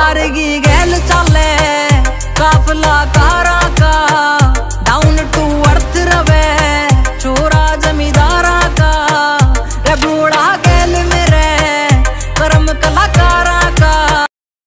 सारगी गैल चाले काफला कारा का डाउन टू अर्थ रवे।